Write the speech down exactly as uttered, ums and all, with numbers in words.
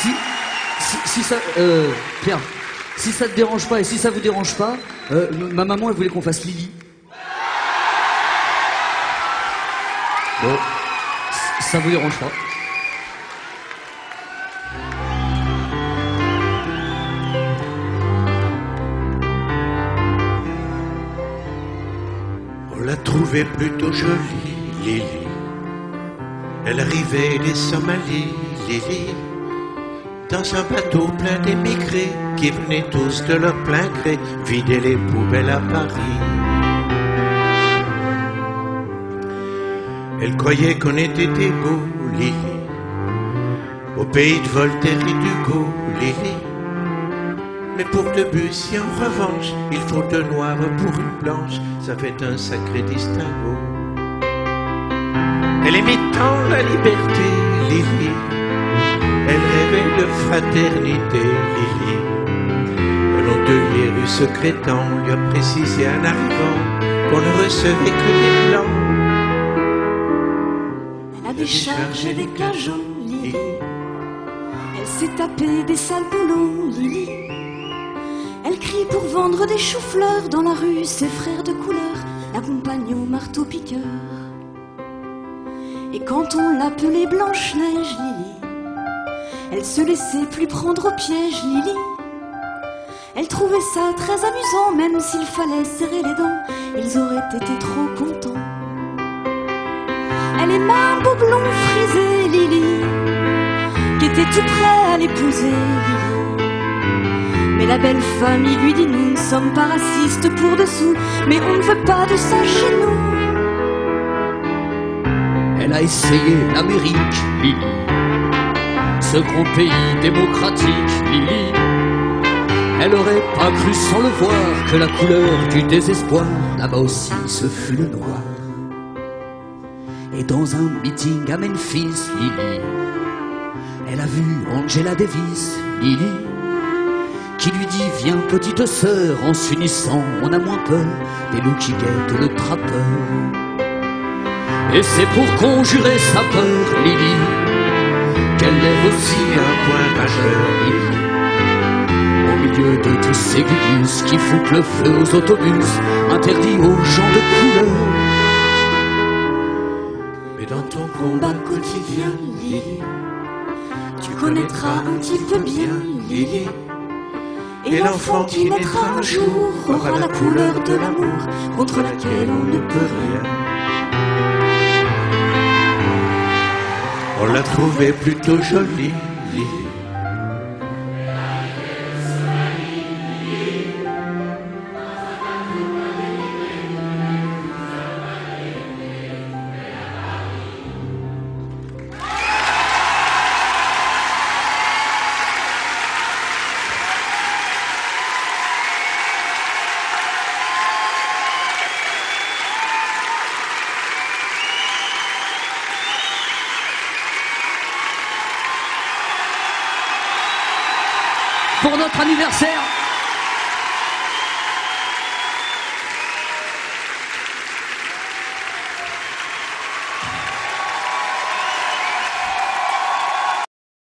si, si, si ça... Euh, Pierre, si ça te dérange pas et si ça vous dérange pas, euh, ma maman, elle voulait qu'on fasse Lily. Bon, ça vous dérange pas. On l'a trouvée plutôt jolie, Lily. Elle arrivait des Somalies, Lily, dans un bateau plein d'émigrés qui venaient tous de leur plein gré vider les poubelles à Paris. Elle croyait qu'on était égaux, Lily, au pays de Voltaire et d'Hugo, Lily. Mais pour Debussy, en revanche, il faut deux noirs pour une blanche, ça fait un sacré distinguo. Elle aimait tant la liberté, Lily. Elle rêvait de fraternité, Lily. Un hôtelier rue Secrétan lui a précisé en arrivant qu'on ne recevait que des blancs. Elle a déchargé des cajots, Lily. Elle s'est tapée des sales boulots, Lily. Elle crie pour vendre des choux-fleurs dans la rue, ses frères de couleur l'accompagnent au marteau-piqueur. Et quand on l'appelait Blanche-Neige, Lily, elle se laissait plus prendre au piège, Lily. Elle trouvait ça très amusant, même s'il fallait serrer les dents, ils auraient été trop contents. Elle aimait un beau blond frisé, Lily, qui était tout prêt à l'épouser, Lily. Mais la belle famille lui dit: nous ne sommes pas racistes pour dessous, mais on ne veut pas de ça chez nous. Elle a essayé l'Amérique, Lily, ce grand pays démocratique, Lily. Elle aurait pas cru sans le voir que la couleur du désespoir, là-bas aussi, ce fut le noir. Et dans un meeting à Memphis, Lily, elle a vu Angela Davis, Lily, qui lui dit: viens petite sœur, en s'unissant on a moins peur des loups qui guettent le trappeur. Et c'est pour conjurer sa peur, Lily, qu'elle lève aussi un point majeur, Lily, au milieu de tous ces gugus qui foutent le feu aux autobus interdits aux gens de couleur. Mais dans ton combat quotidien, Lily, tu connaîtras un petit peu bien, Lily. Et l'enfant qui naîtra un jour aura la couleur de l'amour contre laquelle on ne peut rien. on l'a trouvée plutôt jolie, Lily. Pour notre anniversaire.